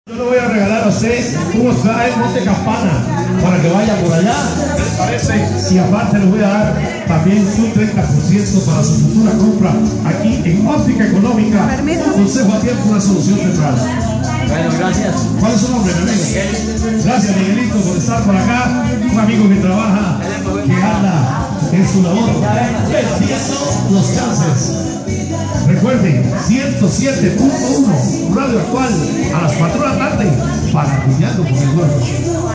Yo le voy a regalar a usted un hospedaje en Monte Campana para que vaya por allá, ¿les parece? Y aparte le voy a dar también un 30% para su futura compra aquí en Óptica Económica. Consejo a tiempo, una solución central. Bueno, gracias. ¿Cuál es su nombre, mi amigo? Miguel. Gracias, Miguelito, por estar por acá. Un amigo que trabaja, que anda en su labor, venciendo los cánceres. Recuerden, 107.1 Radio Actual a las 4 de la tarde para Cuidando con Eduardo.